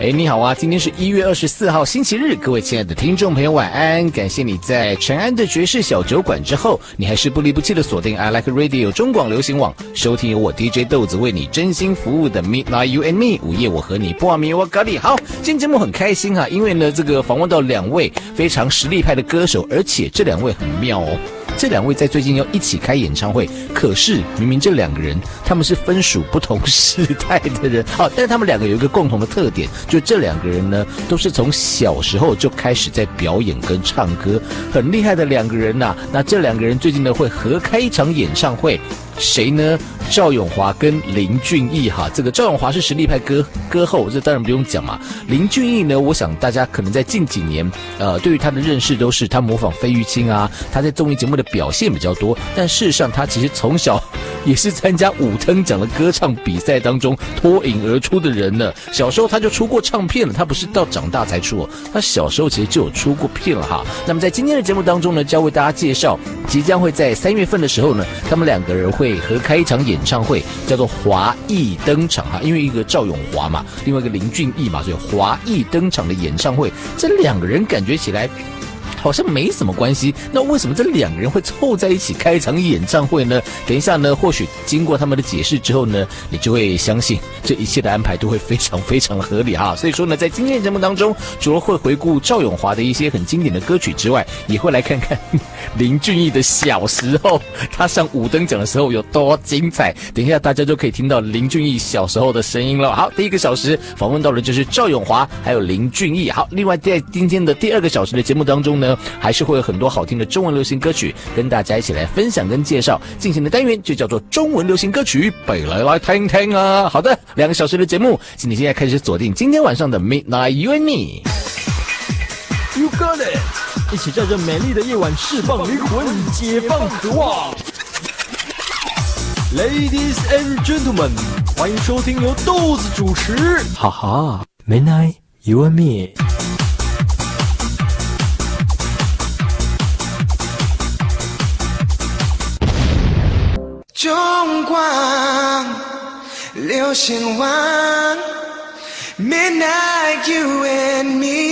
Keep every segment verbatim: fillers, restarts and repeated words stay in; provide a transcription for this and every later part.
哎，你好啊！今天是一月二十四号星期日，各位亲爱的听众朋友晚安！感谢你在晨安的爵士小酒馆之后，你还是不离不弃的锁定 I Like Radio 中广流行网，收听由我 D J 豆子为你真心服务的 Midnight You and Me 午夜我和你不阿米我咖喱。好，今天节目很开心啊，因为呢这个访问到两位非常实力派的歌手，而且这两位很妙哦。这两位在最近要一起开演唱会，可是明明这两个人他们是分属不同时代的人，好，但是他们两个有一个共同的特点，就这两个人呢都是从小时候就开始在表演跟唱歌，很厉害的两个人呐、啊。那这两个人最近呢会合开一场演唱会，谁呢？赵咏华跟林俊逸哈，这个赵咏华是实力派歌歌后，这当然不用讲嘛。林俊逸呢，我想大家可能在近几年，呃，对于他的认识都是他模仿费玉清啊，他在综艺节目的表现比较多，但事实上他其实从小也是参加五等奖的歌唱比赛当中脱颖而出的人呢。小时候他就出过唱片了，他不是到长大才出哦，他小时候其实就有出过片了哈。那么在今天的节目当中呢，将为大家介绍，即将会在三月份的时候呢，他们两个人会合开一场演唱会，叫做华艺登场哈，因为一个赵咏华嘛，另外一个林俊逸嘛，所以华艺登场的演唱会，这两个人感觉起来好像没什么关系，那为什么这两个人会凑在一起开一场演唱会呢？等一下呢，或许经过他们的解释之后呢，你就会相信这一切的安排都会非常非常的合理哈。所以说呢，在今天的节目当中，除了会回顾赵咏华的一些很经典的歌曲之外，也会来看看林俊逸的小时候，他上五等奖的时候有多精彩。等一下大家就可以听到林俊逸小时候的声音了。好，第一个小时访问到的就是赵咏华还有林俊逸。好，另外在今天的第二个小时的节目当中呢，还是会有很多好听的中文流行歌曲跟大家一起来分享跟介绍。进行的单元就叫做中文流行歌曲北来来听听啊。好的，两个小时的节目，请你现在开始锁定今天晚上的 Midnight You and Me。 You got it， 一起在这美丽的夜晚释放灵魂，解放渴望。Ladies and gentlemen， 欢迎收听由豆子主持，哈哈 Midnight You and Me。 中广流行网 Midnight You and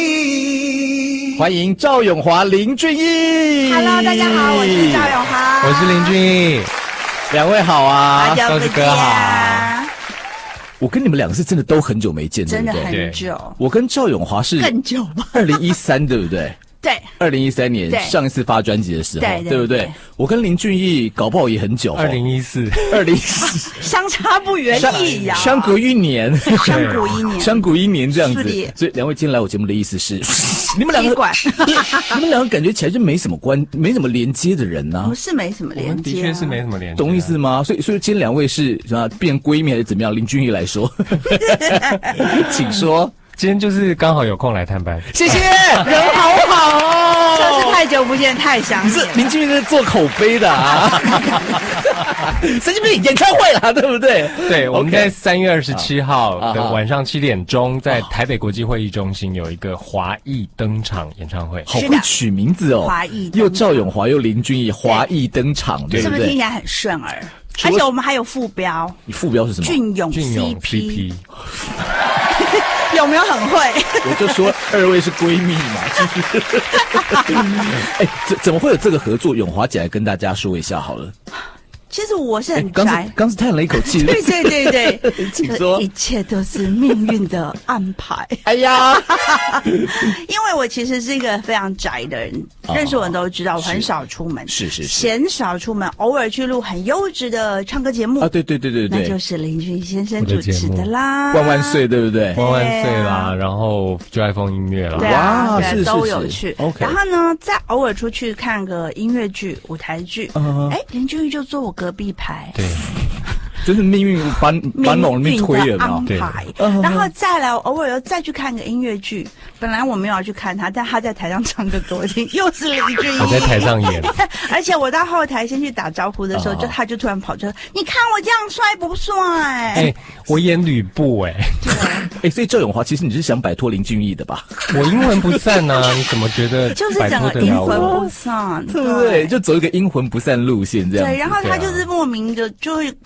Me， 欢迎赵咏华、林俊逸。 Hello， 大家好，我是赵咏华， 我是林俊逸， 两位好啊， 豆子哥好。 我跟你们两个是真的都很久没见， 真的对不对？ 很久。 我跟赵咏华是更久吧， 二零一三对不对？ 对， 二零一三年上一次发专辑的时候， 对， 对， 对不对？我跟林俊逸搞不好也很久， 二零一四， 二零一四， 相差不远矣呀， 相隔一年， 相隔一年， 相隔一年这样子。所以两位今天来我节目的意思是，你们两个，你们两个感觉起来就没什么关，没什么连接的人呢、啊。 不是没什么连接、啊， 的确是没什么连接、啊， 懂意思吗？所以，所以今天两位是什么变闺蜜还是怎么样？林俊逸来说，请说。 今天就是刚好有空来探班， 谢谢，人好好哦， 就是太久不见，太想念。 林俊逸是做口碑的啊，神经病演唱会啦，对不对？ 对，我们在三月二十七号的晚上七点钟，在台北国际会议中心有一个华艺登场演唱会， 好会取名字哦， 华艺又赵咏华又林俊逸，华艺登场，对不对？ 是不是听起来很顺耳？而且我们还有副标， 你副标是什么？ 俊勇俊勇 C P。有没有很会？ 我就说二位是闺蜜嘛，就是哎，怎怎么会有这个合作？咏华姐来跟大家说一下好了。 其实我是很宅， 刚刚是叹了一口气。 对对对对， 请说， 一切都是命运的安排。 哎呀， 因为我其实是一个非常宅的人，哦、认识我都知道，我很少出门， 是是是， 鲜少出门，偶尔去录很优质的唱歌节目啊，对对对对对， 那就是林俊逸先生主持的啦， 万万岁，对不对？ 万万岁啦，然后就爱风音乐啦， 对啊， 哇，是都有去。 OK， 然后呢，再偶尔出去看个音乐剧、舞台剧，哎、uh ， 林俊逸就坐我隔壁排， 对， 就是命运把把往里面推了嘛， 对。然后再来，偶尔又再去看个音乐剧，本来我没有要去看他，但他在台上唱歌给我听，又是林俊逸， 我在台上演， 而且我到后台先去打招呼的时候， uh -huh. 就他就突然跑出来，你看我这样帅不帅？哎、 欸，我演吕布哎、欸， 对， 哎、欸，所以赵咏华其实你是想摆脱林俊逸的吧？ 我阴魂不散啊，你怎么觉得就是整个阴魂不散， 对不对？就走一个阴魂不散路线这样。 对，然后他就是莫名的就会让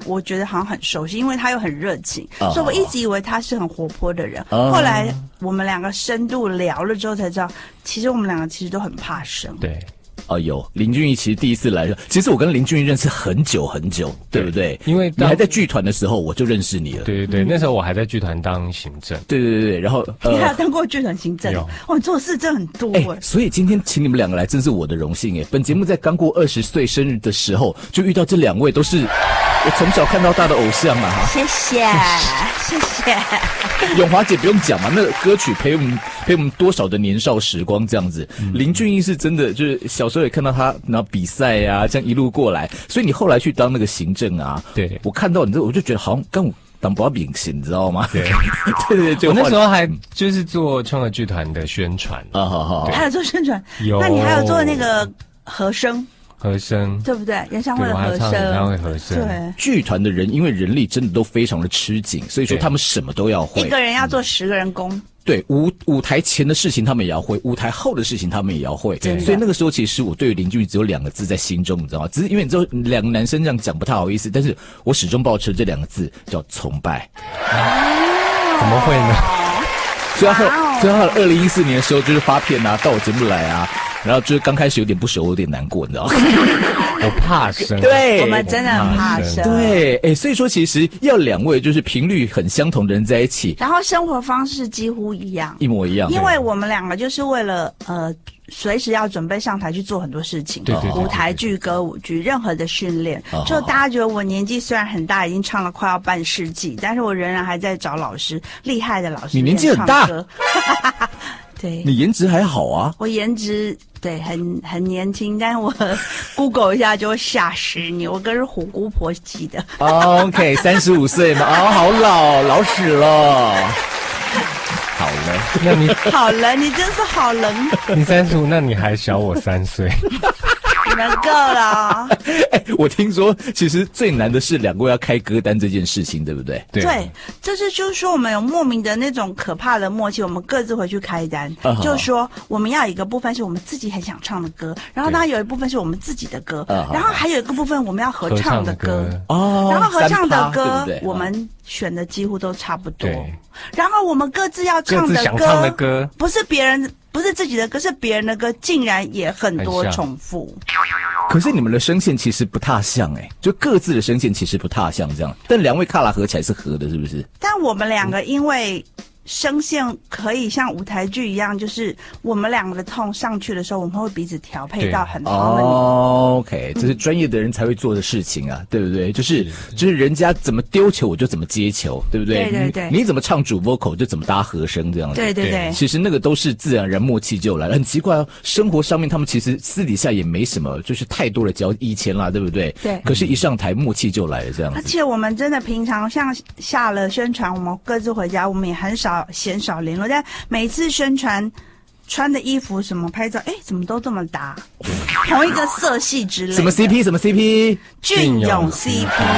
我觉得好像很熟悉，因为他又很热情， 哦、 所以我一直以为他是很活泼的人。 哦、 后来我们两个深度聊了之后才知道，其实我们两个其实都很怕生。 对。 哦，有林俊逸其实第一次来，其实我跟林俊逸认识很久很久，对不对？ 因为你还在剧团的时候，我就认识你了。 对对对，嗯、那时候我还在剧团当行政。 对对对对，然后、 呃、你还有当过剧团行政？哦，你做的事真的很多哎、欸。 所以今天请你们两个来，真是我的荣幸哎。本节目在刚过二十岁生日的时候，就遇到这两位，都是我从小看到大的偶像嘛哈。 谢谢谢谢。 咏华姐不用讲嘛，那歌曲陪我们陪我们多少的年少时光这样子。嗯、林俊逸是真的，就是小时候也看到他，然后比赛啊，这样一路过来。所以你后来去当那个行政啊， 对， 我看到你这，我就觉得好像跟我当不到明星，你知道吗？ 对对对对， 我那时候还就是做创乐剧团的宣传啊，好好， 还有做宣传， 有， 那你还有做那个和声。 和声对不对？演唱会的和声， 演唱会和声。 对， 剧团的人因为人力真的都非常的吃紧，所以说他们什么都要会。 一个人要做十个人工。 对，舞舞台前的事情他们也要会，舞台后的事情他们也要会。所以那个时候其实我对于林俊逸只有两个字在心中，你知道吗？只是因为你知道两个男生这样讲不太好意思，但是我始终保持这两个字叫崇拜。 哦、怎么会呢？ 所以他，所以他二零一四年的时候就是发片啊，到我节目来啊。然后就是刚开始有点不熟，有点难过，你知道吗？ 我怕生， 对， 我们真的很怕生， 对，哎，所以说其实要两位就是频率很相同的人在一起， 然后生活方式几乎一样， 一模一样， 因为我们两个就是为了呃。随时要准备上台去做很多事情， 对对对， 舞台剧、歌舞剧，任何的训练。就大家觉得我年纪虽然很大，已经唱了快要半世纪，但是我仍然还在找老师，厉害的老师。 你年纪很大， 对， 你颜值还好啊。 我颜值对很很年轻，但是我 Google 一下就会吓死你，我跟是虎姑婆级的。 OK， 三十五岁嘛，哦，好老，老死了。好了， 那你好了，你真是好人。 你三十五，那你还小我三岁。 你们够了。 哎、欸，我听说其实最难的是两位要开歌单这件事情，对不对？ 对，对，这是就是说我们有莫名的那种可怕的默契，我们各自回去开单，uh-huh. 就是说我们要有一个部分是我们自己很想唱的歌，然后它有一部分是我们自己的歌， uh-huh. 然后还有一个部分我们要合唱的歌， 哦， 然后合唱的歌对对我们选的几乎都差不多，然后我们各自要唱的歌， 各自想唱的歌不是别人。不是自己的歌，是别人的歌，竟然也很多重复。 可是你们的声线其实不太像哎、欸，就各自的声线其实不太像这样。但两位卡拉合起来是合的，是不是？ 但我们两个因为声线可以像舞台剧一样，就是我们两个的痛上去的时候，我们会彼此调配到很好的。 哦 ，OK， 这是专业的人才会做的事情啊，嗯、对不对？就是就是人家怎么丢球我就怎么接球，对不对？ 对对对。 你, 你怎么唱主 vocal 就怎么搭和声这样子。 对对对。 其实那个都是自然而然默契就来了。很奇怪哦，生活上面他们其实私底下也没什么，就是太多的交以前啦，对不对？ 对。 可是，一上台默契就来了这样子。 而且我们真的平常像下了宣传，我们各自回家，我们也很少鲜少联络，但每次宣传穿的衣服什么拍照，哎，怎么都这么搭，同一个色系之类的。 什么 C P？ 什么 C P？ 俊勇 C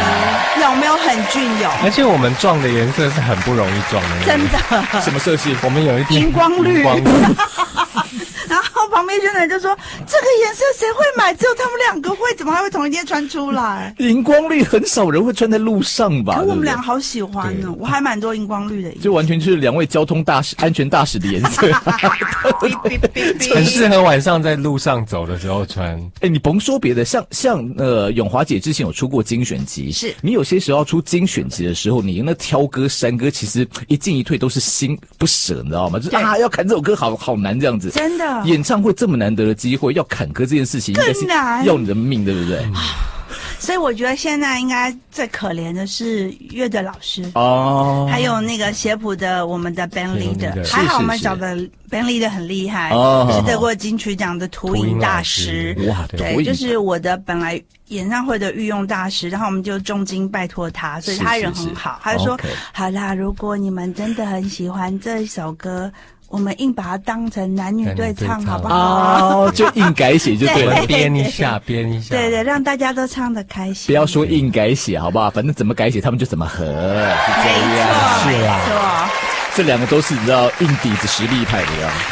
P 有没有很俊勇？ 而且我们撞的颜色是很不容易撞的， 真的。 什么色系？ 我们有一点荧光绿。 荧光绿然后旁边宣传就说：“这个颜色谁会买？只有他们两个会，怎么还会同一天穿出来？” 荧光绿很少人会穿在路上吧？ 可我们俩好喜欢呢，我还蛮多荧光绿的。 就完全就是两位交通大使、安全大使的颜色， 很适合晚上在路上走的时候穿。 哎、欸，你甭说别的，像像呃，咏华姐之前有出过精选集， 是你有些时候要出精选集的时候，你那挑歌删歌，其实一进一退都是心不舍，你知道吗？就是啊，要砍这首歌好好难这样子， 真的。 演唱会这么难得的机会，要砍歌这件事情应该是要你的命，对不对？嗯、 所以我觉得现在应该最可怜的是乐队老师哦， 还有那个协普的我们的 band leader， 还好我们找的 band leader 很厉害， 哦、 是得过金曲奖的图影大师。 哇， 对，就是我的本来演唱会的御用大师，然后我们就重金拜托他，所以他人很好，他就说：“ okay. 好啦，如果你们真的很喜欢这首歌。”我们硬把它当成男女对唱，好不好？ 哦，就硬改写就对了， 编一下，编一下， 对对，让大家都唱得开心。 不要说硬改写，好不好？反正怎么改写，他们就怎么合，是这样。 是啦， 这两个都是你知道硬底子实力派的呀。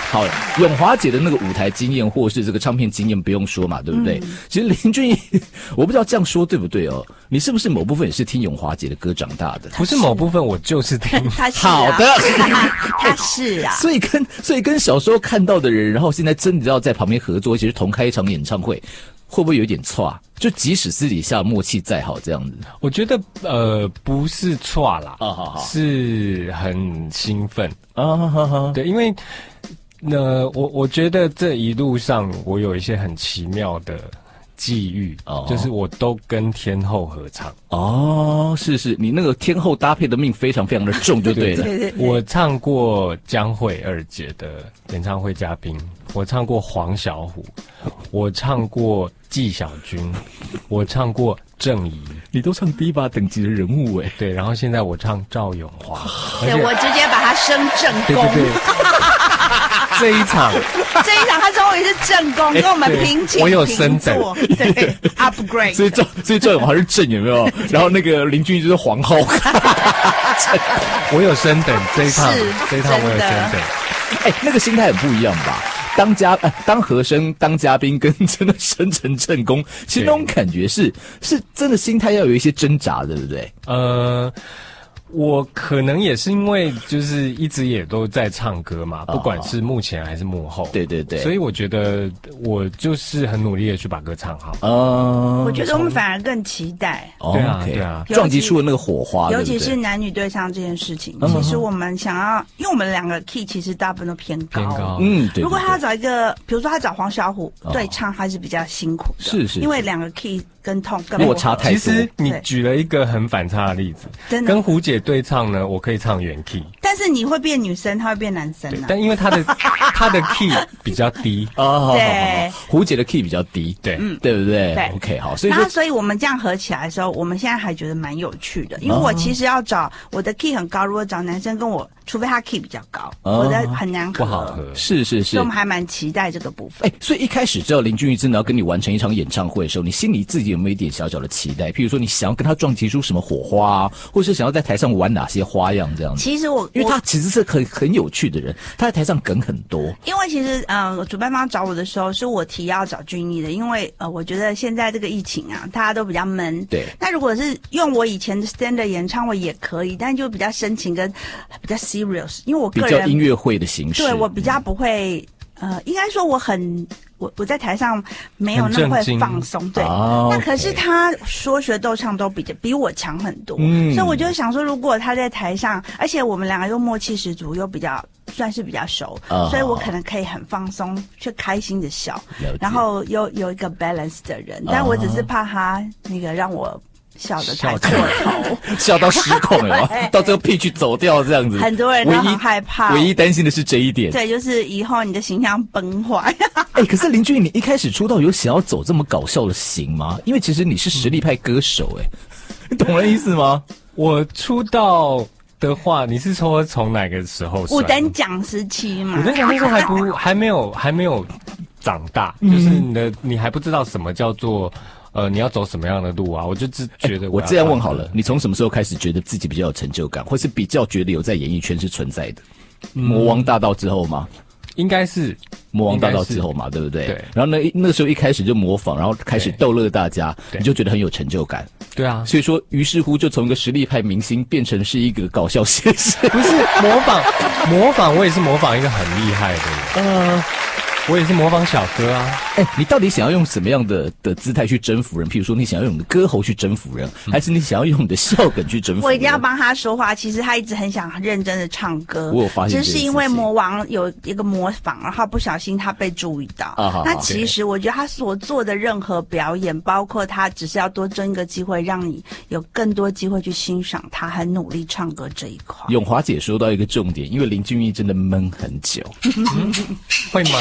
好，咏华姐的那个舞台经验或是这个唱片经验不用说嘛，对不对？嗯、其实林俊逸，我不知道这样说对不对哦？你是不是某部分也是听咏华姐的歌长大的？ 不是某部分，我就是听。 他是、啊、 好的， 他是啊。 所以跟所以跟小时候看到的人，然后现在真的要在旁边合作，其实同开一场演唱会，会不会有点错？就即使私底下默契再好，这样子， 我觉得呃不是错啦， 啊好好， 是很兴奋啊好好， 对，因为呃我我觉得这一路上我有一些很奇妙的际遇，哦、就是我都跟天后合唱。 哦，是是，你那个天后搭配的命非常非常的重，就对了。 对对对， 我唱过江蕙二姐的演唱会嘉宾，我唱过黄小琥，我唱过纪晓君，我唱过郑怡， 你都唱第一把等级的人物哎。 对，然后现在我唱赵咏华， 对，我直接把他升正宫。 对对对这一场， 这一场他终于是正宫，跟我们平起平坐。 我有升等， 对 ，upgrade。 所以赵，所以赵咏华是正，有没有？然后那个林俊逸就是皇后。 我有升等，这一趟，这一趟我有升等。 哎、欸，那个心态很不一样吧？当嘉呃当和声当嘉宾，跟真的升成正宫，其实那种感觉是是真的心态要有一些挣扎的，对不对？ 呃。我可能也是因为就是一直也都在唱歌嘛，不管是幕前还是幕后， 对对对， 所以我觉得我就是很努力的去把歌唱好。 嗯， 我觉得我们反而更期待。 对啊，对啊， 撞击出了那个火花， 尤其是男女对唱这件事情，其实我们想要，因为我们两个 key 其实大部分都偏高， 偏高， 嗯，对。 如果他要找一个，比如说他找黄小琥对唱，还是比较辛苦的， 是是， 因为两个 key 跟痛更落差太多。 其实你举了一个很反差的例子， 真的， 跟胡姐对唱呢，我可以唱原 key， 但是你会变女生，她会变男生啊。 但因为她的她的 key 比较低哦， 对， 胡姐的 key 比较低， 对， 嗯，对不对？ 对 ，OK， 好，所以说， 所以我们这样合起来的时候，我们现在还觉得蛮有趣的，因为我其实要找我的 key 很高，如果找男生跟我，除非他 key 比较高，我的很难合， 不好合， 是是是， 所以我们还蛮期待这个部分。 哎，所以一开始知道林俊逸真的要跟你完成一场演唱会的时候，你心里自己有没有一点小小的期待？譬如说，你想要跟他撞击出什么火花啊，或是想要在台上玩哪些花样这样子？ 其实我， 因为他其实是很很有趣的人，他在台上梗很多。 因为其实呃，主办方找我的时候，是我提要找俊逸的，因为呃，我觉得现在这个疫情啊，大家都比较闷。 对。 那如果是用我以前的 stand-up 演唱会也可以，但就比较深情跟比较 serious， 因为我个人比较音乐会的形式， 对我比较不会。呃，应该说我很，我我在台上没有那么会放松，对。 哦、 那可是他说学逗唱都比比我强很多，嗯，所以我就想说，如果他在台上，而且我们两个又默契十足，又比较算是比较熟，哦、所以我可能可以很放松，却开心的笑，然后又有一个 balance 的人，但我只是怕他那个让我。笑得太过头， 笑到失控了，到最后屁去走掉这样子， 很多人都很害怕。 唯一担心的是这一点， 对，就是以后你的形象崩坏。 哎、欸，可是林俊逸，你一开始出道有想要走这么搞笑的型吗？因为其实你是实力派歌手、欸，哎、嗯，你懂了意思吗？ 我出道的话，你是说从哪个时候算？ 五等奖时期嘛， 五等奖那时候还不还没有还没有长大，嗯、就是你的你还不知道什么叫做。呃，你要走什么样的路啊？我就只觉得我、 欸、我这样问好了，你从什么时候开始觉得自己比较有成就感，或是比较觉得有在演艺圈是存在的？嗯、魔王大道之后吗？ 应该是魔王大道之后嘛，对不对？ 对。 然后呢，那时候一开始就模仿，然后开始逗乐大家，你就觉得很有成就感。 对啊。 所以说，于是乎就从一个实力派明星变成是一个搞笑先生。 不是模仿，模仿我也是模仿一个很厉害的人。呃。我也是模仿小哥啊！ 哎、欸，你到底想要用什么样的的姿态去征服人？譬如说，你想要用你的歌喉去征服人，嗯、还是你想要用你的笑梗去征服人？ 我一定要帮他说话。其实他一直很想认真的唱歌， 我有发现， 只是因为魔王有一个模仿，然后不小心他被注意到。啊、那其实我觉得他所做的任何表演，包括他只是要多争一个机会，让你有更多机会去欣赏他很努力唱歌这一块。 咏华姐说到一个重点，因为林俊逸真的闷很久， 嗯、会吗？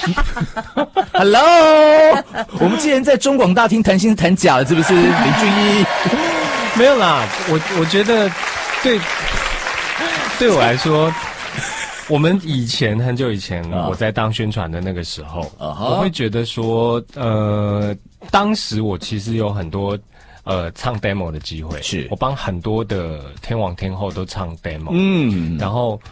Hello， 我们之前在中广大厅谈心谈假了，是不是？林俊逸没有啦，我我觉得对对我来说，我们以前很久以前、uh, 我在当宣传的那个时候， uh-huh. 我会觉得说，呃，当时我其实有很多呃唱 demo 的机会， 是我帮很多的天王天后都唱 demo， 嗯， 然后。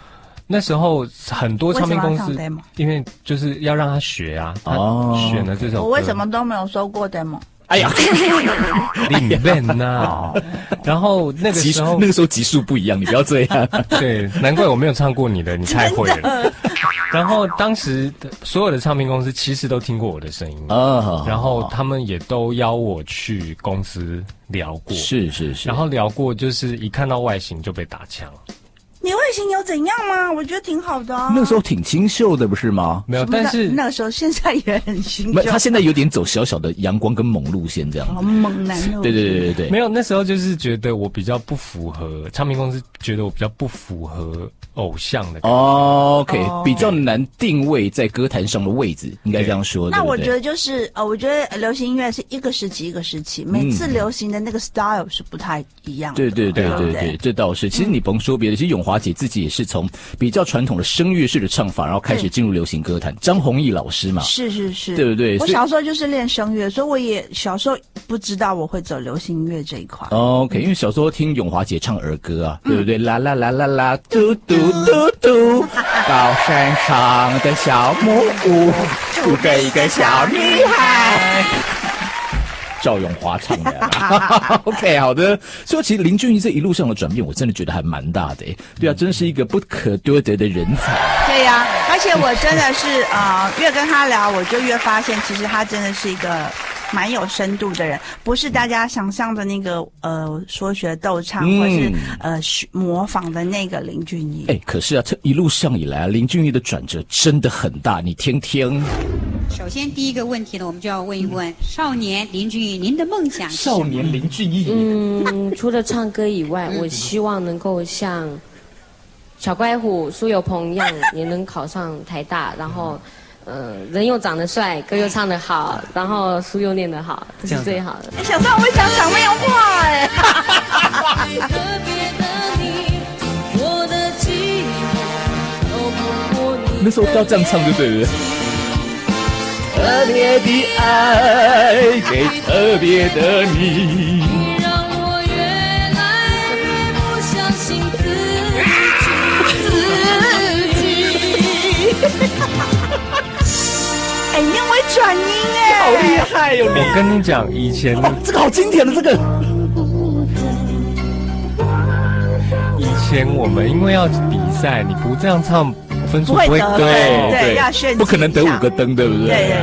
那时候很多唱片公司，因为就是要让他学啊，他选了这首歌。 我为什么都没有收过 demo？ 哎呀， 里面呐，然后那个时候那个时候级数不一样，你不要这样。 对，难怪我没有唱过你的，你太会了。然后当时所有的唱片公司其实都听过我的声音啊，然后他们也都邀我去公司聊过， 是是是， 然后聊过就是一看到外形就被打枪。 你外形有怎样吗？我觉得挺好的、啊。 那个时候挺清秀的，不是吗？ 没有，但是那个时候现在也很清秀。 他现在有点走小小的阳光跟猛路线这样。 哦，猛男路线。 对对对对对。 没有，那时候就是觉得我比较不符合唱片公司，觉得我比较不符合偶像的感觉。 哦 ，OK， 比较难定位在歌坛上的位置，应该这样说。 那我觉得就是呃，我觉得流行音乐是一个时期一个时期，每次流行的那个 style 是不太一样的。 对对对对对，这倒是。其实你甭说别的，其实咏华姐自己也是从比较传统的声乐式的唱法，然后开始进入流行歌坛。张弘毅老师嘛， 是是是， 对不对？ 我小时候就是练声乐，所以我也小时候不知道我会走流行音乐这一块。 哦 OK， 因为小时候听咏华姐唱儿歌啊，对不对？啦啦啦啦啦，嘟嘟嘟嘟，高山上的小木屋，住着一个小女孩。赵咏华唱的，OK， 好的。所以其实林俊逸这一路上的转变，我真的觉得还蛮大的，对啊，真是一个不可多得的人才。 对呀、啊，而且我真的是呃，越跟他聊，我就越发现，其实他真的是一个蛮有深度的人，不是大家想象的那个呃说学逗唱、嗯、或是呃模仿的那个林俊逸。 哎，可是啊，这一路上以来啊，林俊逸的转折真的很大，你听听。 首先，第一个问题呢，我们就要问一问少年林俊逸，您的梦想是什么？ 少年林俊逸， 嗯，除了唱歌以外，我希望能够像小乖虎苏有朋一样，也能考上台大，然后，呃，人又长得帅，歌又唱得好，然后书又念得好，这是最好的。 哎，小时候我会讲场面话哎。 那时候都要这样唱就对了。特别的爱给特别的你， 让我越来越不相信自己。 哎，你很会转音哎， 好厉害哟！ 我跟你讲，以前、 哦、这个好经典的这个。 以前我们因为要比赛，你不这样唱。分数不会得， 对对，要炫， 不可能得五个灯，对不对？ 对对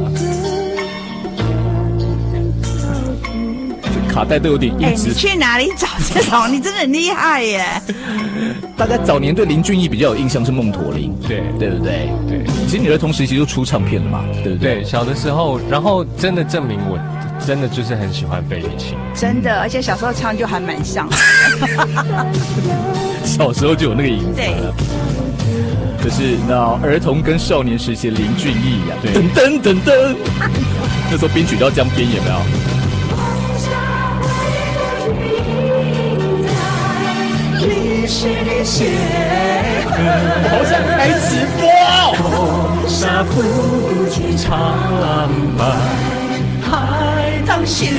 对。卡带都有点音质。 哎，你去哪里找这种？你真的很厉害耶！ 大家早年对林俊逸比较有印象是梦驼铃， 对对不对？ 对。 其实你儿童时期就出唱片了嘛，对不对？ 对，小的时候，然后真的证明我真的就是很喜欢费玉清， 真的，而且小时候唱就还蛮像。 小时候就有那个影子了。就是那儿童跟少年时期的林俊逸呀、啊，噔噔噔噔，那时候编曲都要这样编，有没有？我好想开直播！ 沙浮剧长满海棠血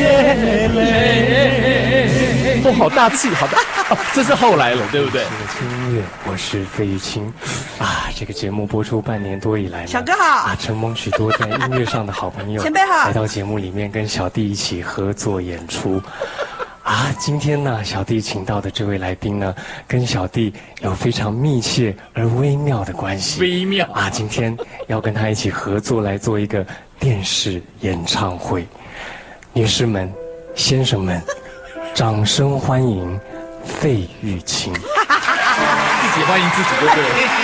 泪。 哦，好大气，好大、哦，这是后来了，对不对？ 音乐，我是费玉清啊。这个节目播出半年多以来， 小哥好啊，承蒙许多在音乐上的好朋友前辈好， 来到节目里面跟小弟一起合作演出。啊，今天呢，小弟请到的这位来宾呢，跟小弟有非常密切而微妙的关系。 微妙啊，今天要跟他一起合作来做一个电视演唱会。女士们、先生们，掌声欢迎费玉清。 自己欢迎自己，对不对？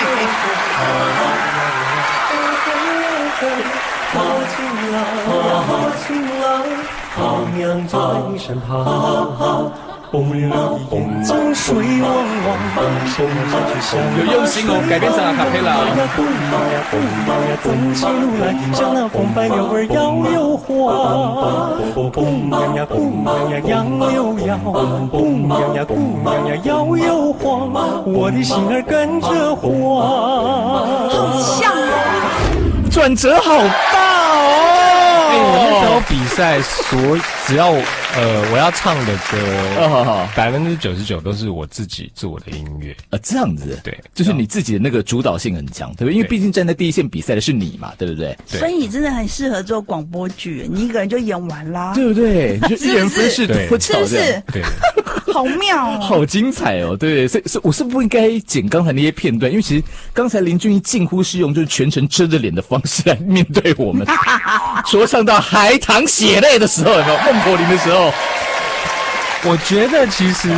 好晴朗，好晴朗。好娘在你身旁，风里风中水汪汪，风上去想有用心哦，改编成阿卡贝拉。 风呀风呀，风起路来，像那红白柳儿摇又晃。风呀呀风呀呀，摇又摇，风呀呀风呀呀，摇又晃，我的心儿跟着晃。 好像哦， 转折好大哦！ 哎，我那时候比赛所只要呃我要唱的歌，百分之九十九都是我自己做的音乐。 呃，这样子， 对， 就是你自己的那个主导性很强，对不对？因为毕竟站在第一线比赛的是你嘛，对不对？ 对， 所以你真的很适合做广播剧，你一个人就演完啦， 对不对？就一人分饰多角， 是不是？ 对， 好妙哦， 好精彩哦，对，所以所以我是不应该剪刚才那些片段，因为其实刚才林俊逸近乎是用就是全程遮着脸的方式来面对我们，说唱到孩堂血泪的时候，有没有孟婆林的时候？ 我觉得其实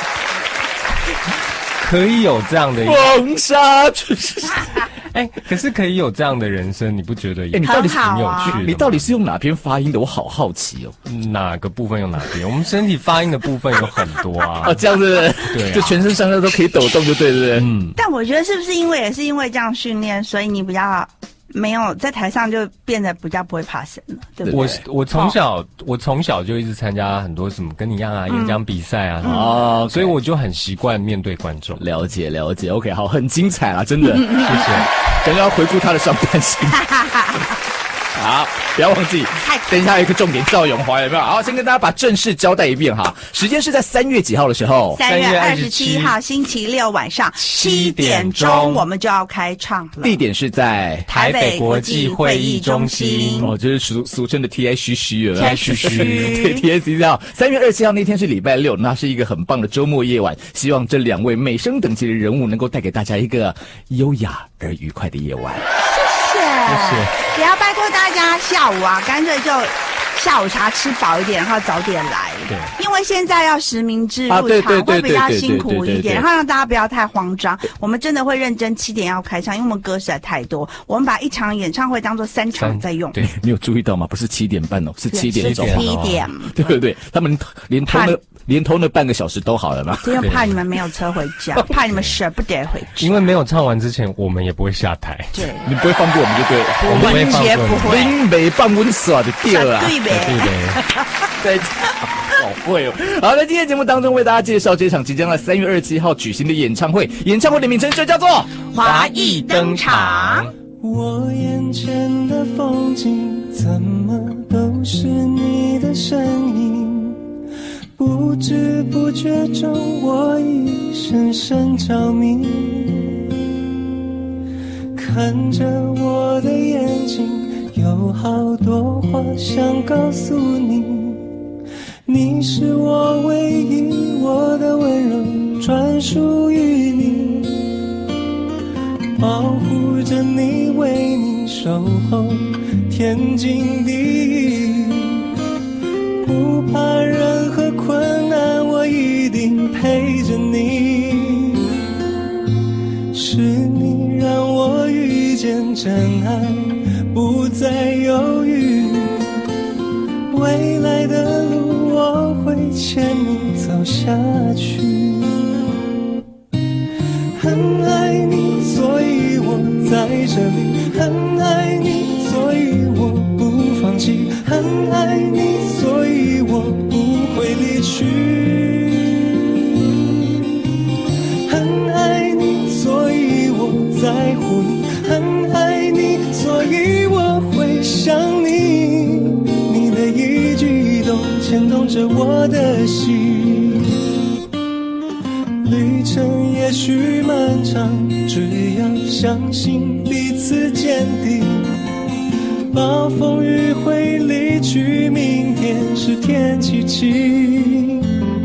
可以有这样的风沙就是。 哎、欸，可是可以有这样的人生，你不觉得也你到底是很有趣的、啊？ 你到底是用哪边发音的？我好好奇哦。 哪个部分用哪边？我们身体发音的部分有很多啊。 哦，这样子， 对、啊， 就全身上下都可以抖动，就对，对不对？ 嗯。 但我觉得是不是因为也是因为这样训练，所以你比较没有在台上就变得比较不会怕生了，对不对？ 我我从小、哦、我从小就一直参加很多什么跟你一样啊、嗯、演讲比赛啊，哦、嗯，所以我就很习惯面对观众。 了解了解 ，OK， 好，很精彩啊，真的，谢谢。 等一下要回顾他的上半身。好，不要忘记，等一下有一个重点，赵咏华有没有？好，先跟大家把正式交代一遍哈。时间是在三月几号的时候？ 三月二十七号星期六晚上七点钟，我们就要开唱了。 地点是在台北国际会议中心。 哦，就是俗俗称的 T I C C 了 ，T I C C， 对 T I C C 号。三月二十七号那天是礼拜六，那是一个很棒的周末夜晚。希望这两位美声等级的人物能够带给大家一个优雅而愉快的夜晚。 谢谢，也要拜托大家下午啊，干脆就下午茶吃饱一点，然后早点来。 对， 因为现在要实名制入场、 啊、对对对对会比较辛苦一对对对对对点，然后让大家不要太慌张。我们真的会认真，七点要开唱，因为我们歌实在太多，我们把一场演唱会当做三场在用。 对，你有注意到吗？不是七点半哦，是七点钟。 七点， 对对对，他们连偷那连偷那半个小时都好了嘛。 就怕你们没有车回家，怕你们舍不得回家。 因为没有唱完之前，我们也不会下台。 对， 你不会放过我们就对了。 我们不会放过不会。 林北放温耍的掉了。 对呗， 对呗。 在好会哦！好，在今天节目当中为大家介绍这场即将在三月二十七号举行的演唱会，演唱会的名称就叫做《 华艺登场》。 我眼前的风景怎么都是你的身影，不知不觉中我已深深着迷，看着我的眼睛，有好多话想告诉你，你是我唯一，我的温柔专属于你，保护着你，为你守候天经地义，不怕任何困难，我一定陪着你，是你让我遇见真爱，不再犹豫，未来的路我会牵你走下去，很爱你，所以我在这里，很爱你，所以我不放弃，很爱你，所以我不会离去，很爱你，所以我在乎你，很爱你，所以我会想你，你的一举一动牵动着我的心，旅程也许漫长，只要相信彼此坚定，暴风雨会离去，明天是天气晴，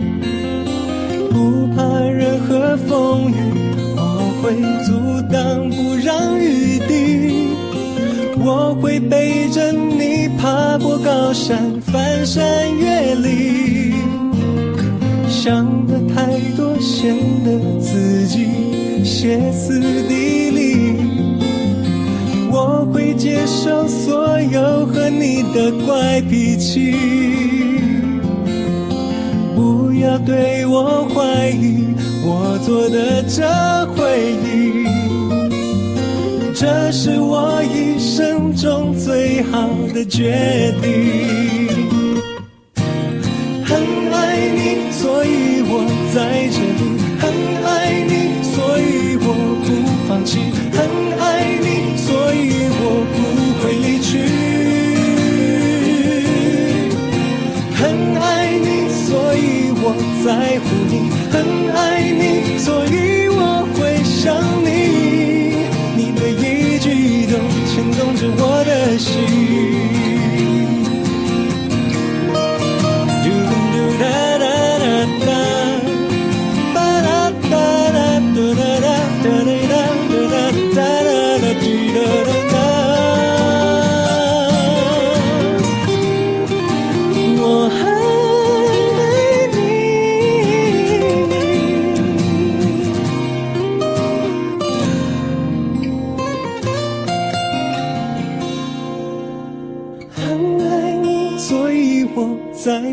不怕任何风雨，我会阻挡不让雨滴，我会背着你爬过高山，翻山越岭，想的太多，显得自己歇斯底里，我会接受所有和你的怪脾气，不要对我怀疑，我做的这回忆，这是我一生中最好的决定，很爱你，所以我在这里，很爱你，所以我不放弃，很爱你，所以我不会离去，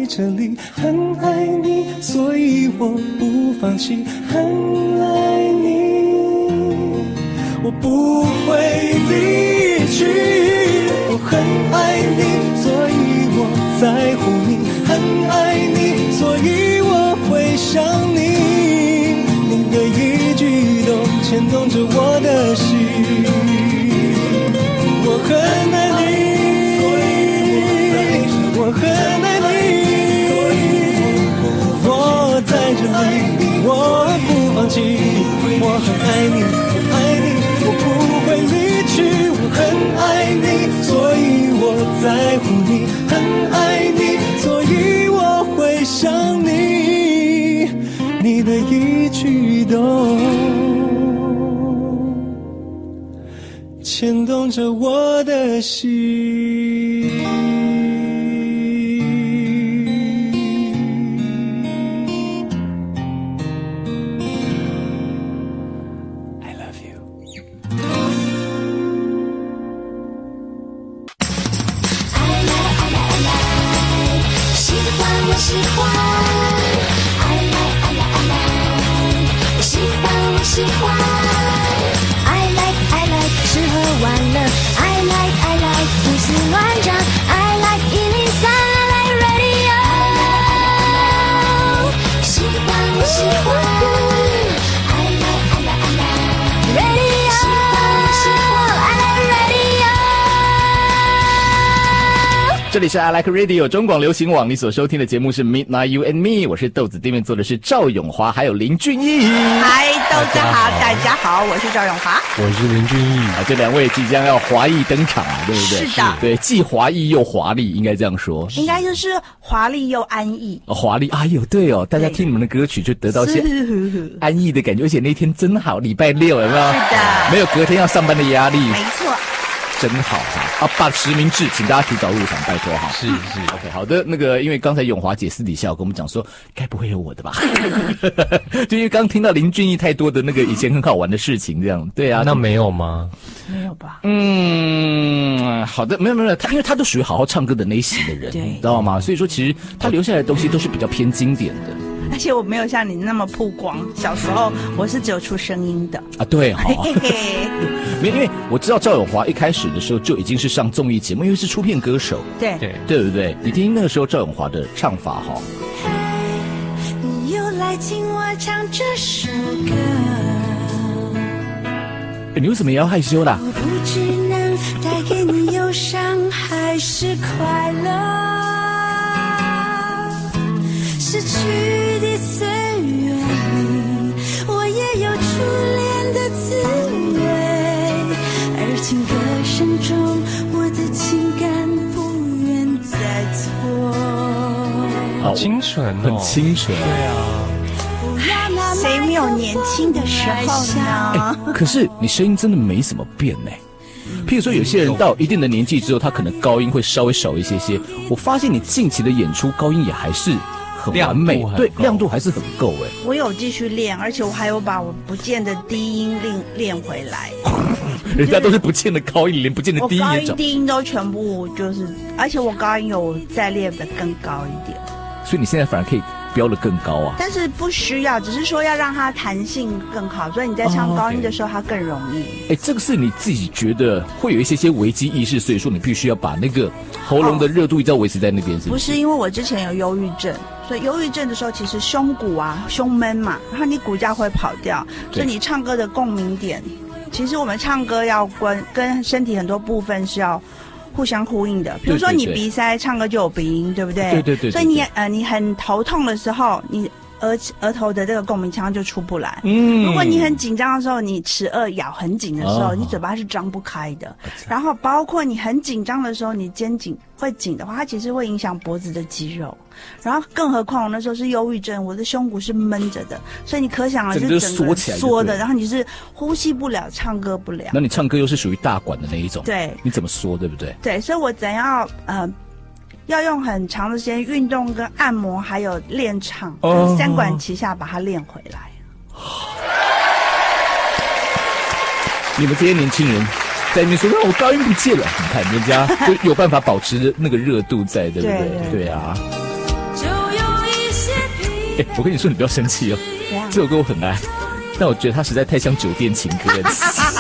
在这里，很爱你，所以我不放弃，很爱你，我不会离去。我很爱你，所以我在乎你，很爱你，所以我会想你，你的一举一动牵动着我的心，我很爱你，我很爱你，我在这里，我不放弃，我很爱你，我爱你，我不会离去，我很爱你，所以我在乎你，很爱你，所以我会想你，你的一举一动牵动着我的心。 这里是 I Like Radio 中广流行网，你所收听的节目是 Midnight You and Me， 我是豆子，对面坐的是赵咏华还有林俊逸。 嗨，豆子好，大家好，我是赵咏华， 我是林俊逸啊，这两位即将要华丽登场啊，对不对？ 是的， 对，既华丽又华丽，应该这样说， 应该就是华丽又安逸。 哦、华丽，哎呦，对哦，大家听你们的歌曲就得到一些安逸的感觉，而且那天真好，礼拜六有没有？ 是的， 没有隔天要上班的压力， 没错。 真好哈！啊，把实名制，请大家提早入场，拜托哈。 是是 ，OK， 好的。那个，因为刚才咏华姐私底下有跟我们讲说，该不会有我的吧？就因为刚听到林俊逸太多的那个以前很好玩的事情，这样对啊。 那没有吗？ 没有吧？ 嗯，好的，没有没有，他因为他都属于好好唱歌的那一型的人，你知道吗？所以说，其实他留下来的东西都是比较偏经典的。 而且我没有像你那么曝光，小时候我是只有出声音的啊，对哈、哦，没因为我知道赵咏华一开始的时候就已经是上综艺节目，因为是出片歌手， 对对对不对？你听那个时候赵咏华的唱法哈， 你又来听我唱这首歌， 欸、你为什么也要害羞啦？ 我不知能带给你忧伤还是快乐，失去。岁月里，我也有初恋的滋味，而情歌声中，我的情感不愿再错。 好清纯哦， 很清纯。 对啊，谁没有年轻的时候呢？ 欸、可是你声音真的没什么变呢、欸。譬如说，有些人到一定的年纪之后，他可能高音会稍微少一些些。我发现你近期的演出高音也还是。很完美，对，亮度还是很够哎。 我有继续练，而且我还有把我不见的低音练练回来。 人家都是不见的高音，连不见的低音也找。 我高音、低音都全部就是，而且我高音有再练的更高一点。 所以你现在反而可以飙得更高啊。 但是不需要，只是说要让它弹性更好，所以你在唱高音的时候它更容易。哎、 哦 okay ，这个是你自己觉得会有一些些危机意识，所以说你必须要把那个喉咙的热度一直要维持在那边，是不是？ 不是，因为我之前有忧郁症。所以忧郁症的时候，其实胸骨啊、胸闷嘛，然后你骨架会跑掉，所以你唱歌的共鸣点，其实我们唱歌要跟跟身体很多部分是要互相呼应的。比如说你鼻塞，唱歌就有鼻音，对不对？ 对对 对, 对。 所以你呃你很头痛的时候，你额额头的这个共鸣腔就出不来。嗯。如果你很紧张的时候，你齿颚咬很紧的时候，哦、你嘴巴是张不开的。然后包括你很紧张的时候，你肩颈会紧的话，它其实会影响脖子的肌肉。然后，更何况我那时候是忧郁症，我的胸骨是闷着的，所以你可想而知整个缩起来缩的，然后你是呼吸不了，唱歌不了。 那你唱歌又是属于大管的那一种， 对， 你怎么缩，对不对？ 对，所以我怎样呃，要用很长的时间运动跟按摩，还有练唱，哦、三管齐下把它练回来。 你们这些年轻人。在那边说，那我高音不见了，你看人家就有办法保持那个热度在，对不对？对, 对, 对啊。 这欸，我跟你说，你不要生气哦。这首歌我很爱，但我觉得它实在太像酒店情歌了。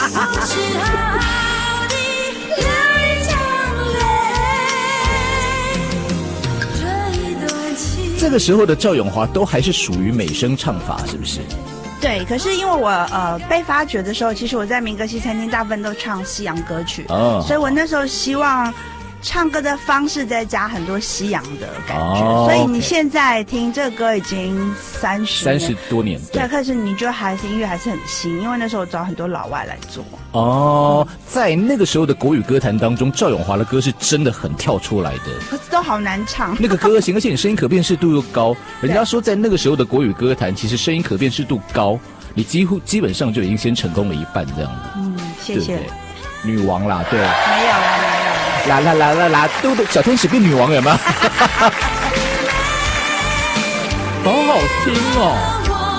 这个时候的赵咏华都还是属于美声唱法，是不是？ 对，可是因为我呃被发掘的时候，其实我在民歌西餐厅大部分都唱西洋歌曲，哦，所以我那时候希望唱歌的方式再加很多西洋的感觉，哦，所以你现在听这个歌已经三十三十多年， 对，可是你觉得还是音乐还是很新，因为那时候我找很多老外来做。 哦，在那个时候的国语歌坛当中，赵咏华的歌是真的很跳出来的， 可是都好难唱。 那个歌型，而且你声音可辨识度又高，人家说在那个时候的国语歌坛，其实声音可辨识度高，你几乎基本上就已经先成功了一半这样子。 嗯，谢谢。 对对，女王啦，对。 没有啦，没有。 啦啦啦啦啦，嘟嘟小天使变女王有吗？好好听哦。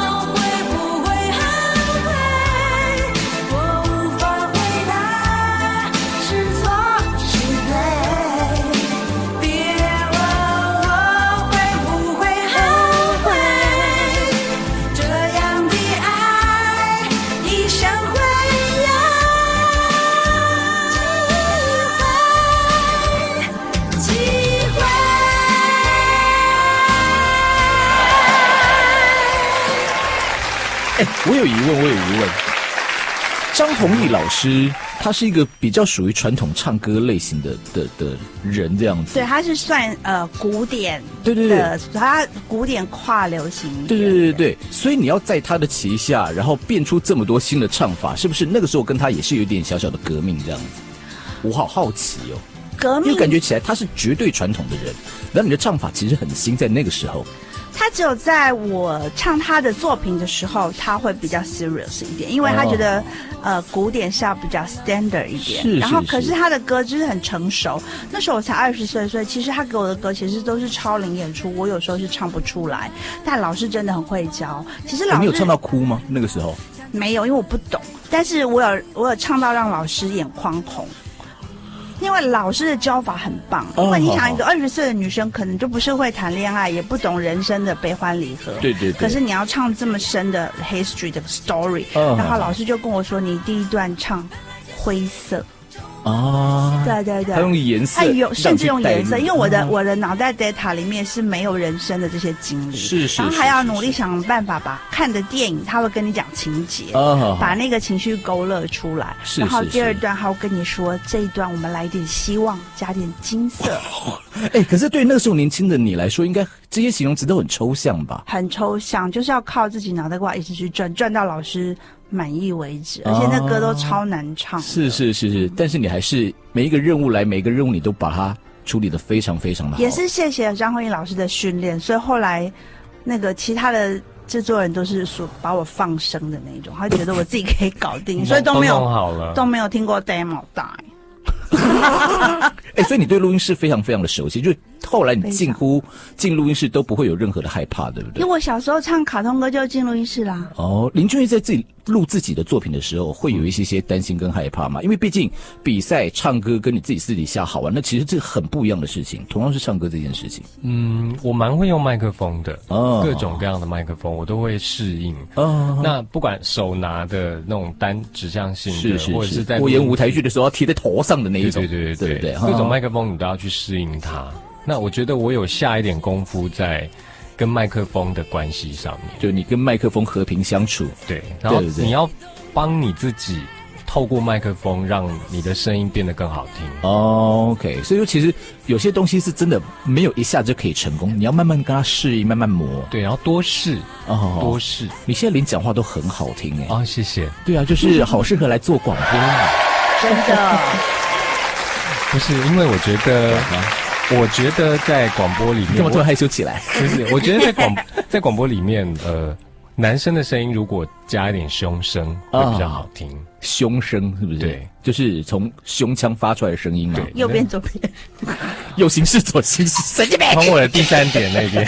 哎，我有疑问，我有疑问。张弘毅老师，他是一个比较属于传统唱歌类型的的的人，这样子。 对，他是算呃古典， 对对对， 他古典跨流行。 对对对对，所以你要在他的旗下，然后变出这么多新的唱法，是不是那个时候跟他也是有点小小的革命这样子？我好好奇哦。 革命， 因为感觉起来他是绝对传统的人，然后你的唱法其实很新，在那个时候。 他只有在我唱他的作品的时候，他会比较 serious 一点，因为他觉得、哦、呃古典是要比较 standard 一点。 是是是。 然后可是他的歌就是很成熟。那时候我才二十岁，所以其实他给我的歌其实都是超龄演出，我有时候是唱不出来，但老师真的很会教。其实老师、欸、 你有唱到哭吗？那个时候没有，因为我不懂。但是我有我有唱到让老师眼眶红。因为老师的教法很棒，因为你想一个二十岁的女生可能就不是会谈恋爱，也不懂人生的悲欢离合， 对对对。 可是你要唱这么深的 history 的 story，、哦、然后老师就跟我说，你第一段唱灰色。 啊， 对对对， 他用颜色， 他有甚至用颜色，因为我的、嗯、我的脑袋 data 里面是没有人生的这些经历， 是是， 然后还要努力想办法把看的电影，他会跟你讲情节， 哦、 把那个情绪勾勒出来， 是是是， 然后第二段他会跟你说，这一段我们来点希望，加点金色。 哎、欸，可是对那个时候年轻的你来说，应该这些形容词都很抽象吧？ 很抽象，就是要靠自己脑袋瓜一直去转，转到老师满意为止，而且那歌都超难唱、哦。是是是是，但是你还是每一个任务来，每一个任务你都把它处理得非常非常的好。 也是谢谢张慧英老师的训练，所以后来那个其他的制作人都是说把我放生的那种，他觉得我自己可以搞定，所以都没有都好了， 都没有听过 demo 带。 哎、欸，所以你对录音室非常非常的熟悉，就后来你近乎进录音室都不会有任何的害怕，对不对？ 因为我小时候唱卡通歌就进录音室啦。 哦，林俊逸在自己录自己的作品的时候，会有一些些担心跟害怕吗？因为毕竟比赛唱歌跟你自己私底下好玩，那其实这很不一样的事情。同样是唱歌这件事情， 嗯，我蛮会用麦克风的，哦，各种各样的麦克风我都会适应。哦，那不管手拿的那种单指向性的， 是是是， 或者是在我演舞台剧的时候要贴在头上的那一种， 对对对对对, 对, 对, 对，各种麦克风你都要去适应它。那我觉得我有下一点功夫在跟麦克风的关系上面， 就你跟麦克风和平相处。 对，然后你要帮你自己透过麦克风让你的声音变得更好听。 哦 OK， 所以说其实有些东西是真的没有一下就可以成功，你要慢慢跟它适应，慢慢磨。 对，然后多试，哦，多试。 你现在连讲话都很好听哎。 哦，谢谢。 对啊，就是好适合来做广播啊。 真的。 不是，因为我觉得。我觉得在广播里面， 怎么突然害羞起来？ 不是，我觉得在广在广播里面，呃，男生的声音如果加一点胸声会比较好听。 啊、胸声是不是？ 对， 就是从胸腔发出来的声音嘛。 对，右边左边， 右心室左心室，神经病！ 从我的第三点那边。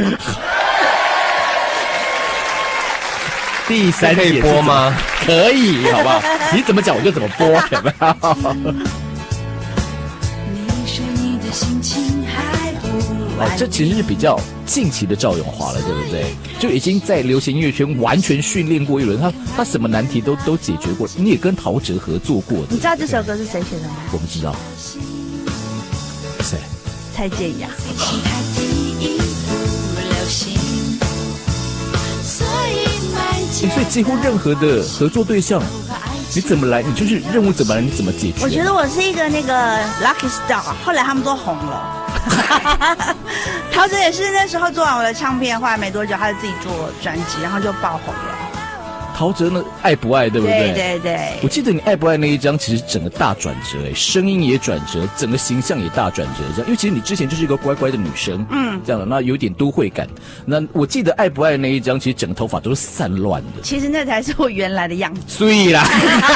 第三可以播吗？ 可以，好不好？你怎么讲我就怎么播，有没有？哦，这其实是比较近期的赵咏华了，对不对？就已经在流行音乐圈完全训练过一轮，他他什么难题都都解决过。你也跟陶喆合作过的， 你知道这首歌是谁写的吗？ 我不知道，谁？ 蔡健雅。 欸、所以几乎任何的合作对象，你怎么来？你就是任务怎么来？你怎么解决？ 我觉得我是一个那个 lucky star， 后来他们都红了。陶喆也是那时候做完我的唱片，后来没多久他就自己做专辑，然后就爆红了。 陶喆呢，爱不爱，对不对？ 对对对。 我记得你爱不爱那一张，其实整个大转折，哎，声音也转折，整个形象也大转折，这样。因为其实你之前就是一个乖乖的女生，嗯，这样的，那有点都会感。那我记得爱不爱那一张，其实整个头发都是散乱的。 其实那才是我原来的样子。 所以啦，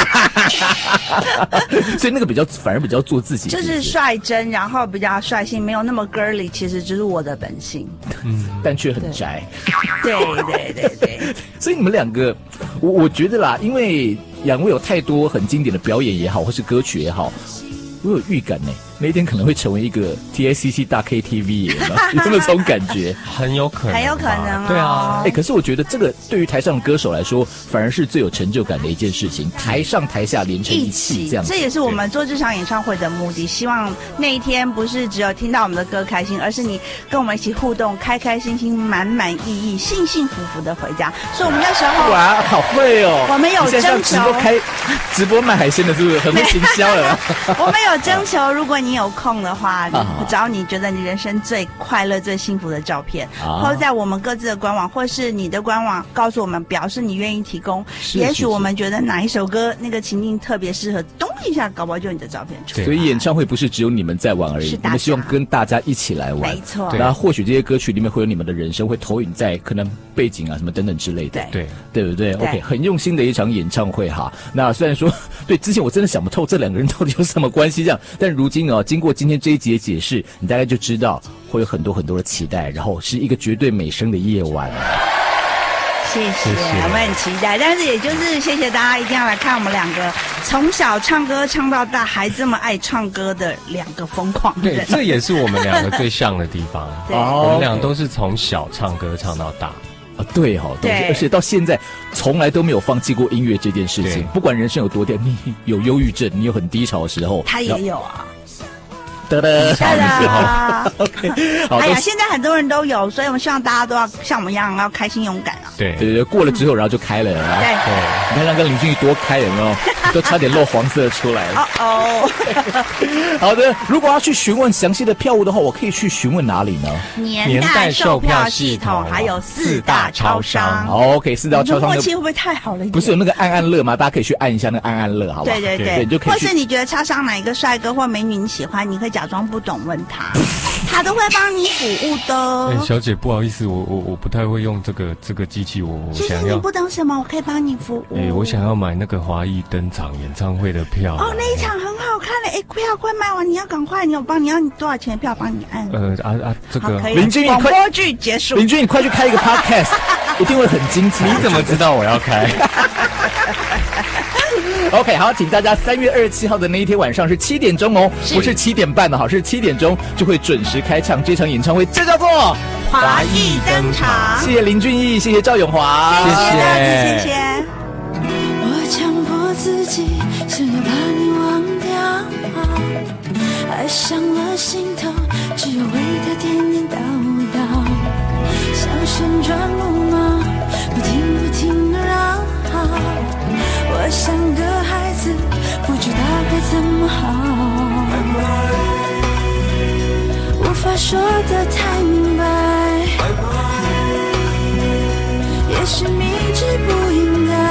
所以那个比较，反而比较做自己， 就是率真，然后比较率性，没有那么 girly， 其实就是我的本性。 嗯，但却很宅。 对对对对。 所以你们两个。我我觉得啦，因为两位有太多很经典的表演也好，或是歌曲也好，我有预感呢，那一天可能会成为一个 T I C C 大 K T V 耶，有没有这种感觉？ 很有可能， 很有可能、哦。 对啊， 哎、欸，可是我觉得这个对于台上的歌手来说，反而是最有成就感的一件事情。台上台下连成一气，这样子， 这也是我们做这场演唱会的目的。希望那一天不是只有听到我们的歌开心，而是你跟我们一起互动，开开心心、满满意意、幸幸福福的回家。所以我们那时候哇，好会哦！ 我们有征求直播开直播卖海鲜的，是不是很会行销了？ 我们有征求，如果你有空的话，我找你觉得你人生最快乐、最幸福的照片，啊、或者在我们各自的官网，或是你的官网告诉我们，表示你愿意提供。是是是也许我们觉得哪一首歌那个情境特别适合，咚一下，搞不好就你的照片出来。 所以演唱会不是只有你们在玩而已，我们希望跟大家一起来玩。 没错。 那或许这些歌曲里面会有你们的人生，会投影在可能背景啊什么等等之类的。 对对不对 ？OK， 很用心的一场演唱会哈。那虽然说对之前我真的想不透这两个人到底有什么关系这样，但如今啊，经过今天这一集的解释，你大概就知道会有很多很多的期待，然后是一个绝对美声的夜晚。 谢谢，谢谢我们很期待，但是也就是谢谢大家一定要来看我们两个从小唱歌唱到大，还这么爱唱歌的两个疯狂人。 对，这也是我们两个最像的地方。我们俩都是从小唱歌唱到大。 啊，对哈、哦，对，而且到现在从来都没有放弃过音乐这件事情。不管人生有多低，你有忧郁症，你有很低潮的时候， 他也有啊。 哒哒哒 OK， 好。 哎呀，现在很多人都有，所以我们希望大家都要像我们一样，要开心勇敢啊。 对对对，过了之后，然后就开了。对对，你看那个林俊逸多开，有没有？都差点漏黄色出来了。哦哦。好的，如果要去询问详细的票务的话，我可以去询问哪里呢？ 年代售票系统还有四大超商。 好 ，OK， 四大超商。 默契会不会太好了？ 不是有那个按按乐吗？大家可以去按一下那个按按乐，好不好？ 对对对，就可以。或是你觉得超商哪一个帅哥或美女你喜欢，你可以假装不懂问他，他都会帮你服务的。 哎，小姐，不好意思，我我我不太会用这个这个机器，我我想要。 你不懂什么？我可以帮你服务。 哎，我想要买那个华谊登场演唱会的票。 哦，那一场很好看的，哎，票快卖完，你要赶快，你有帮你要你多少钱的票，帮你按。 呃啊啊，这个林俊逸广播剧结束。 林俊逸，快去开一个 podcast， 一定会很精彩。 你怎么知道我要开 ？OK， 好，请大家三月二十七号的那一天晚上是七点钟哦，不是七点半的，好，是七点钟就会准时开唱这场演唱会，这叫做华谊登场。 谢谢林俊逸，谢谢赵咏华， 谢谢，谢谢。 我强迫自己，想要把你忘掉，爱上了心头，只有为它点点倒倒，像旋转木马，不停不停地绕。我像个孩子，不知道该怎么好，无法说得太明白，也许明知不应该，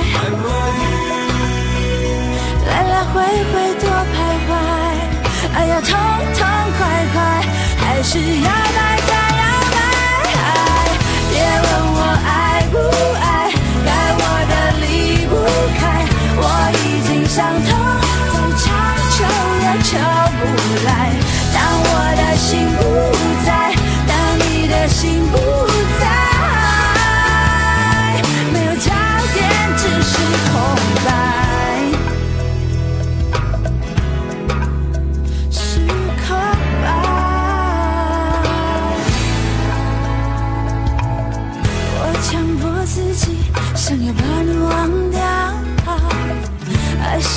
来来回回多徘徊，爱要痛痛快快，还是要来再要来，别问我爱不爱，该我的离不开，我已经伤透，再长久也求不来。当我的心不在，当你的心不在，没有焦点，只是空白，是空白。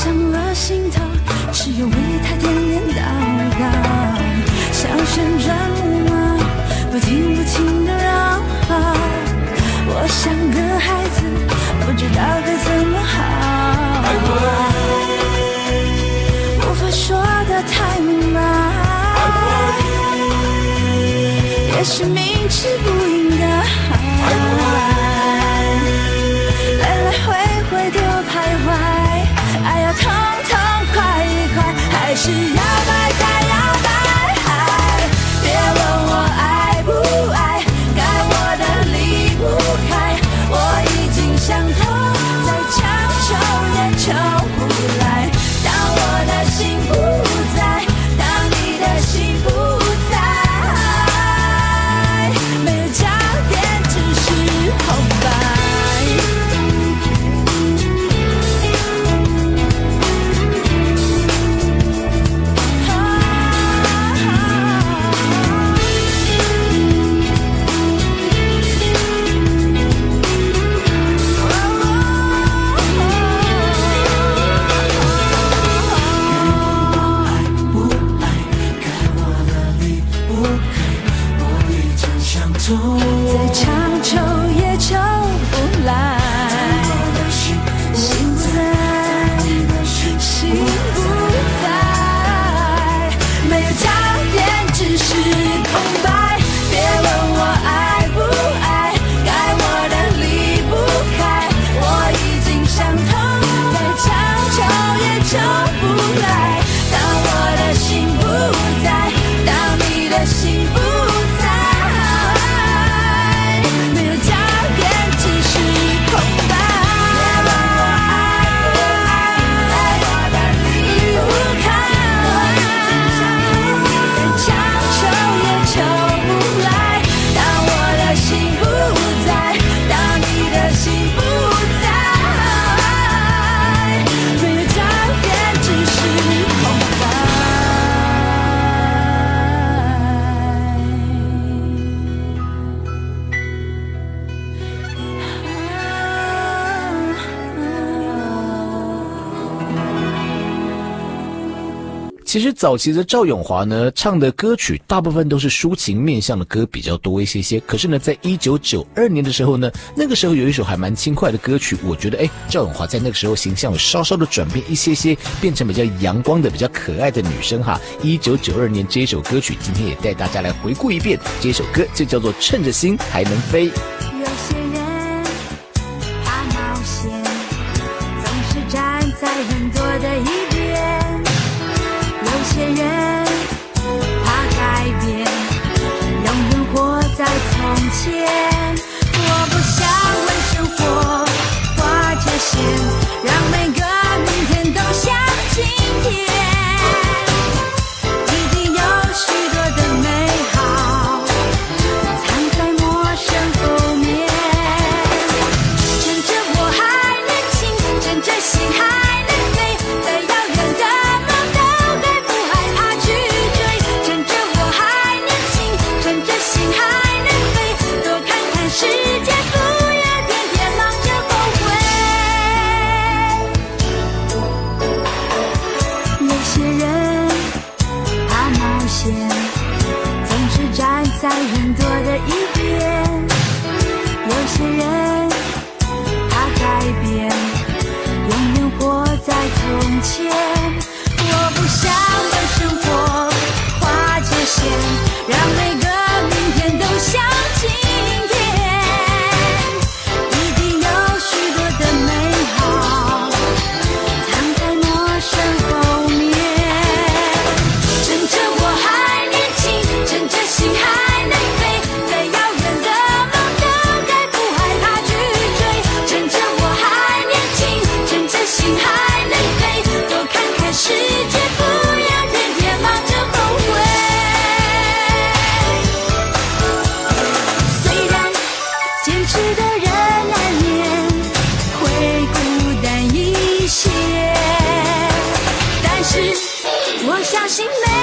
伤了心头，只有为他点点祷告，像旋转木马，不停不停地绕。我像个孩子，不知道该怎么好，无法说得太明白，也许明知不应该，来来回回都徘徊，爱要痛痛快快，还是摇摆再摇摆，别问我爱不爱，该我的离不开，我已经想通，再强求也求不来，当我的心不在，当你的心不在，没有焦点，只是空白。再强求也求不来，心不在，心不在，没有焦点，只是空白。别问我爱不爱，该我的离不开，我已经想通，再强求也求不来。当我的心不在，当你的心不在。 其实早期的赵咏华呢，唱的歌曲大部分都是抒情面向的歌比较多一些些。可是呢，在一九九二年的时候呢，那个时候有一首还蛮轻快的歌曲，我觉得哎，赵咏华在那个时候形象有稍稍的转变一些些，变成比较阳光的、比较可爱的女生哈。一九九二年这一首歌曲，今天也带大家来回顾一遍。这首歌就叫做《趁着心还能飞》。 有些人怕冒险，总是站在人多的一边。有些人怕改变，永远活在从前。我不想为生活画界线，让每个明天都像今天。一定有许多的美好藏在陌生后面。趁着我还年轻，趁着心还能飞，再遥远的梦都该不害怕去追。趁着我还年轻，趁着心还能飞，多看看世界，不要天天忙着后悔。有些人怕冒险，总是站在人多的一边。有些人怕改变，永远活在从前。我不想为生活画界线，让每个明天都像今天。一定有许多的美好藏在陌生后面。趁着我还年轻，趁着心还能飞，再遥远的梦都该不害怕去追。趁着我还年轻，趁着心还能飞，多看看世界，不要天天忙着后悔。虽然坚持的人难免会孤单一些，但是我相信每